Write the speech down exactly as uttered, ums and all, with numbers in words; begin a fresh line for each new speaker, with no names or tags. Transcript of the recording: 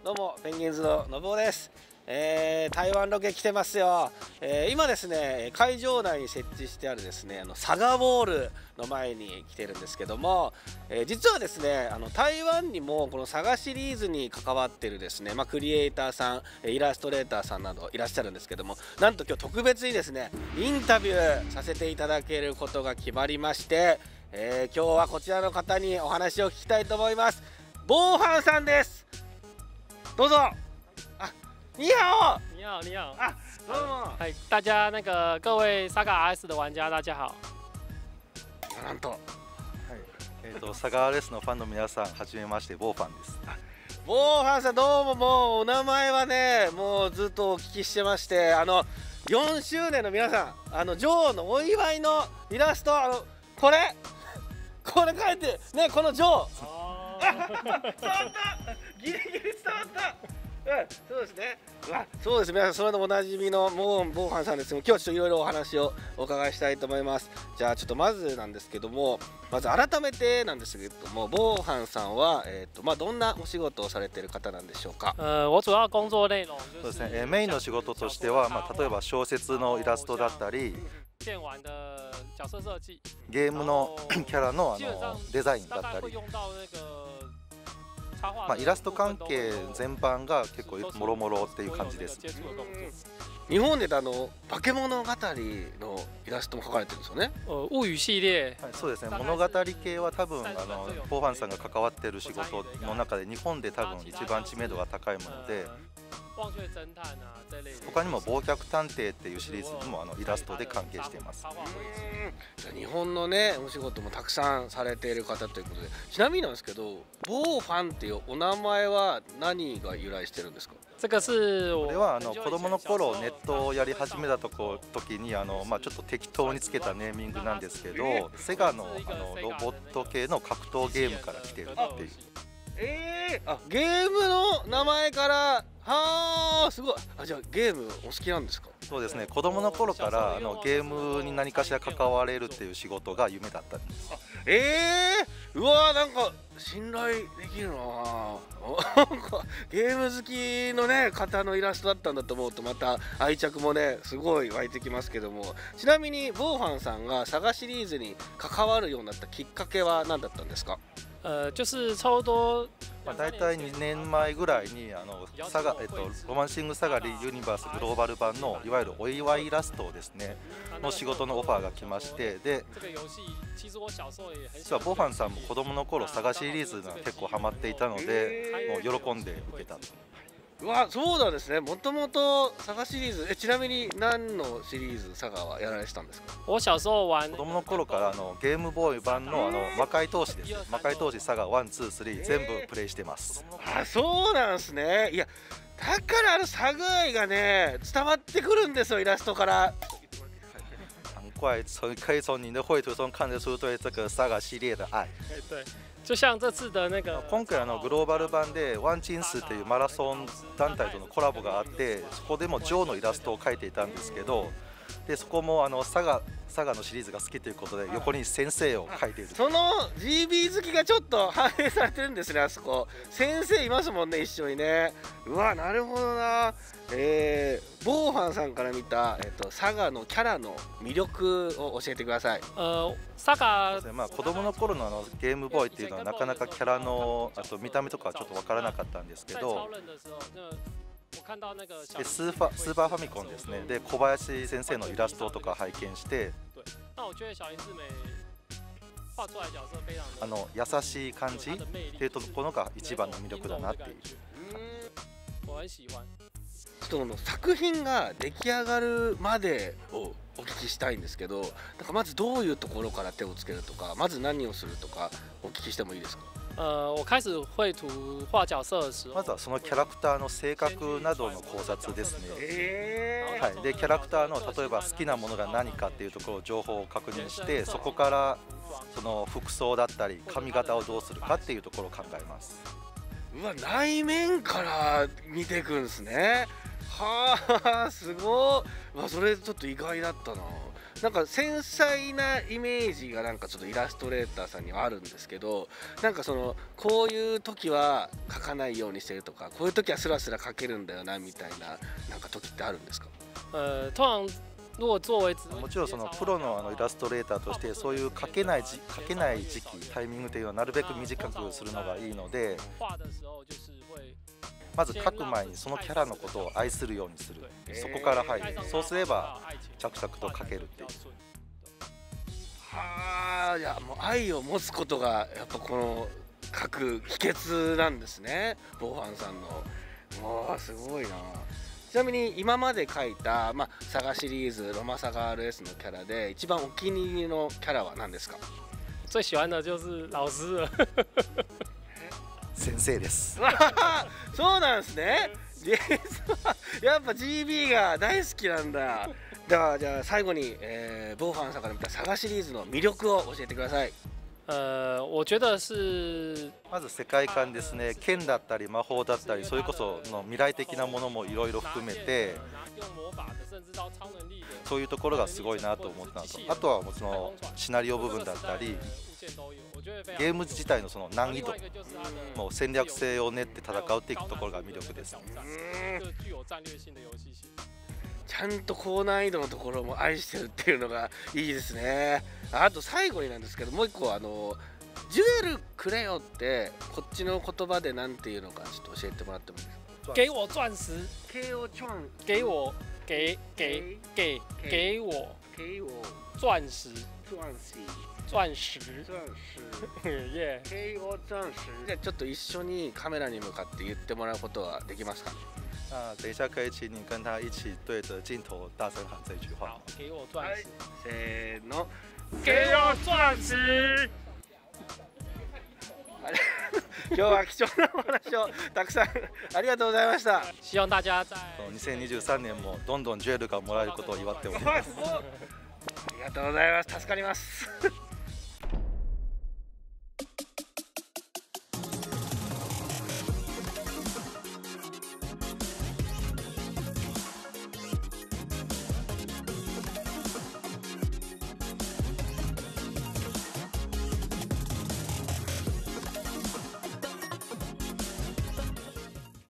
どうもペンギンズののぶおです。えー、台湾ロケ来てますよ。えー、今ですね会場内に設置してあるですねあのサガボールの前に来てるんですけども、えー、実はですねあの台湾にもこのサガシリーズに関わってるですね、まあ、クリエイターさんイラストレーターさんなどいらっしゃるんですけども、なんと今日特別にですねインタビューさせていただけることが決まりまして、えー、今日はこちらの方にお話を聞きたいと思います。ボーファンさんです。どうぞ。あ、你好。
你好，你好。
啊，どうも。
嗨，大家那个各位 Saga R S 的玩家，大家好。
なんと。はい。
えっとサガ アールエス のファンの皆さん、はじめまして、ボーファンです。
ボーファンさん、どうも。もうお名前はね、もうずっとお聞きしてまして、あのよんしゅうねんの皆さん、あのジョーのお祝いのイラスト、あのこれ、これ書いてね、このジョー。伝わった。ギリギリ伝わった。うん、そうですね。あ、そうです。皆さん、それでおなじみのもうボーファンさんですけど、今日はちょっといろいろお話をお伺いしたいと思います。じゃあちょっとまずなんですけども、まず改めてなんですけども、ボーファンさんはえっ、ー、とまあどんなお仕事をされている方なんでしょうか。
呃，我主要工作内容
そうですね。えー、メインの仕事としては、まあ例えば小説のイラストだったり、
電玩的角色設計、
ゲームのキャラのあのデザインだったり。まあ、イラスト関係全般が結構もろもろっていう感じです。
日本であの化け物語のイラストも描かれてるんですよね。
物語系列、
はい、そうですね。物語系は多分あのボーファンさんが関わってる仕事の中で日本で多分一番知名度が高いもので、他にも「忘却探偵」っていうシリーズにもあのイラストで関係しています。
じゃあ日本のねお仕事もたくさんされている方ということで、ちなみになんですけど、ボーファンっていうお名前は何が由来してるんですか？
这个是
これはあの子供の頃ネットをやり始めたとこ時にあの、まあ、ちょっと適当につけたネーミングなんですけど、セガのあのロボット系の格闘ゲームから来てるっていう。
えー、あ、ゲームの名前から、はあ、すごい。あ、じゃあゲームお好きなんですか？
そうですね。子供の頃からあのゲームに何かしら関われるっていう仕事が夢だったんです。
ええー、うわー、なんか信頼できるななんかゲーム好きのね方のイラストだったんだと思うと、また愛着もねすごい湧いてきますけども、ちなみにボーファンさんがサガシリーズに関わるようになったきっかけは何だったんですか？
呃，就是差不多。
まあ大体にねんまえぐらいにあのサガ、えっと、ロマンシングサガリユニバースグローバル版のいわゆるお祝いイラストですねの仕事のオファーが来まして、で実はボーファンさんも子供の頃サガシリーズが結構ハマっていたので、もう喜んで受けたと。
うわ、そうなんですね。もともとサガシリーズ、え、ちなみに何のシリーズサガはやられてたんですか？
我小時候玩
子供の頃からあのゲームボーイ版のあの魔界闘士ですね。魔界闘士サガワン、ツー、スリー全部プレイしてます。
あ、そうなんですね。いや、だからあのサガ愛がね伝わってくるんですよ、イラストから。
難怪从可以从您的绘图中看得出对这个 Saga 系列的愛。
对。就像这次的那个
今回あのグローバル版でワンチンスっていうマラソン団体とのコラボがあって、そこでもジョーのイラストを描いていたんですけど、でそこもあのサガサガのシリーズが好きということで横に先生を描いている。
その ジービー 好きがちょっと反映されてるんですね、あそこ。先生いますもんね、一緒にね。うわ、なるほどな。えー、ボーファンさんから見た、えっと、サガのキャラの魅力を教えてください。
呃サガ、
まあ子供の頃のあのゲームボーイっていうのはなかなかキャラのあと見た目とかはちょっとわからなかったんですけど。でスーファスーパーファミコンですね。で小林先生のイラストとか拝見して、あの優しい感じっていうところが一番の魅力だなっていう。
ちょっとこの作品が出来上がるまでをお聞きしたいんですけど、なんかまずどういうところから手をつけるとか、まず何をするとかお聞きしてもいいですか？
呃，我开始绘图画角色的时候，
まずはそのキャラクターの性格などの考察ですね。
え
はい、でキャラクターの例えば好きなものが何かっていうところを情報を確認して、そこからその服装だったり髪型をどうするかっていうところを考えます。
うわ、内面から見ていくんですね。はあ、すごい。わ、それちょっと意外だったな。 なんか繊細なイメージがなんかちょっとイラストレーターさんにはあるんですけど、なんかそのこういう時は描かないようにしてるとか、こういう時はスラスラ描けるんだよなみたいななんか時ってあるんですか？
呃，通常如果作为
もちろんそのプロのあのイラストレーターとしてそういう描けないじ描けない時期タイミングというのはなるべく短くするのがいいので、まず描く前にそのキャラのことを愛するようにする、そこから入る、そうすれば着々と描けるっていう。
はあ、いやもう愛を持つことがやっぱこの描く秘訣なんですね、ボーファンさんの。わあすごいな。ちなみに今まで描いた、まあ、サガシリーズロマサガ アールエス のキャラで一番お気に入りのキャラは何ですか？
最喜欢的就是老师了。
先生です。
そうなんですね。やっぱ ジービー が大好きなんだ。ではじゃあ最後に、えー、ボーファンさんから見たサガシリーズの魅力を教えてください。
呃，我觉得是
まず世界観ですね。剣だったり魔法だったり、それこその未来的なものもいろいろ含めて、そういうところがすごいなと思ったのと、あとはもうそのシナリオ部分だったり、ゲーム自体のその難易度、もう戦略性を練って戦うっていくところが魅力です。
ちゃんと高難易度のところも愛してるっていうのがいいですね。あと最後になんですけど、もう一個あのジュエルくれよってこっちの言葉でなんていうのかちょっと教えてもらってもいいですか？
给我钻石，
给我钻，
给我给给给给我
给我
钻石
钻石
钻石
钻石
耶。
给我钻石。じゃあちょっと一緒にカメラに向かって言ってもらうことはできますかね？
那等一下可以请你跟他一起对着镜头大声喊这句话。
给我钻石，
せーの。
给我钻石。
今日は貴重なお話をたくさんありがとうございました。
希望大家在
にせんにじゅうさんねんもどんどんジュエルがもらえることを祝っております。
ありがとうございます。助かります。